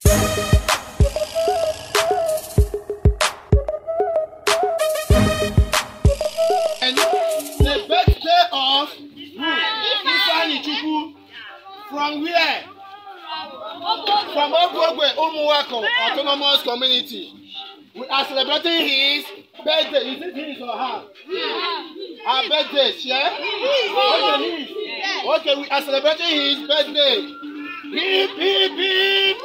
And the birthday of Ifeanyi Chukwu from where? From Ogwegwe Umuwako Autonomous Community. We are celebrating his birthday. Is it his or her? Her birthday, yeah? Okay, we are celebrating his birthday. Hip, hip, hip.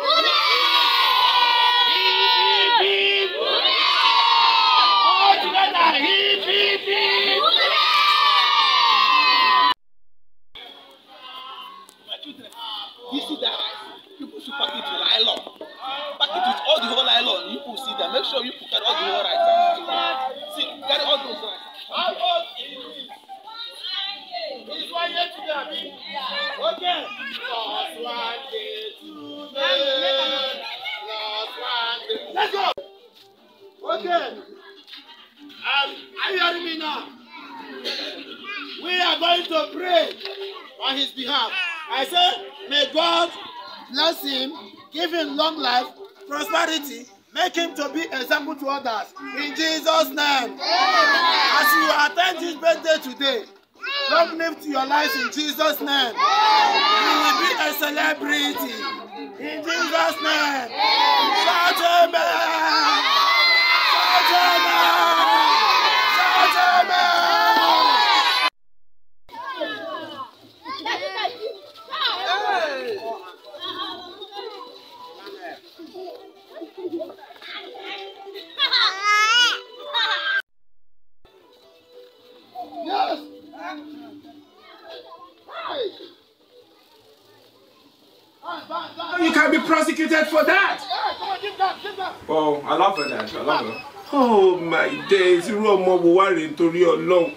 All together, hip, hip, hip. You see that? People should pack it with nylon. Pack it with all the whole nylon. You will see that. Make sure you put all the whole right. See, carry all those right. How old is he? He's 1 year today. Okay. Last one day today. Last one day. Let's go. Okay. Are you hearing me now? We are going to pray on his behalf. I say, may God bless him, give him long life, prosperity, make him to be example to others. In Jesus' name. As you attend his birthday today, long live to your lives in Jesus' name. You will be a celebrity. In Jesus' name. Shout amen. Shout amen. Shout amen. Yes. You can be prosecuted for that. Come on, give that, give that. Oh, I love her that. I love her. Oh my days, you are more worried to real long.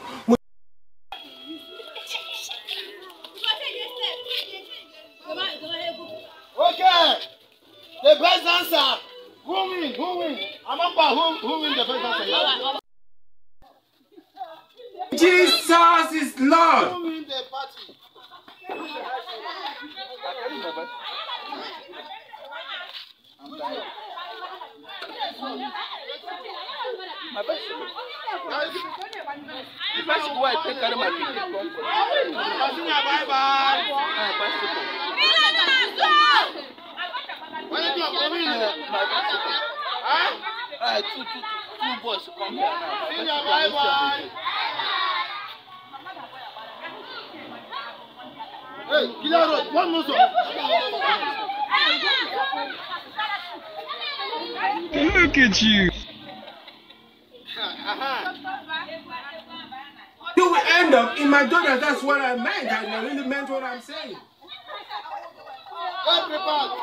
Okay. The best answer. Who win? Who win? I'm up by who win the best answer? Jesus is Lord. Who win the party? My bicycle. The bicycle I take out of my picnic. Bye bye. Bicycle. What are you doing? My bicycle. Huh? Two boys come here now. Bye bye. Hey, Killer Road, one more song. Look at you. You will end up in my daughter. That's what I meant. I really meant what I'm saying. Everybody.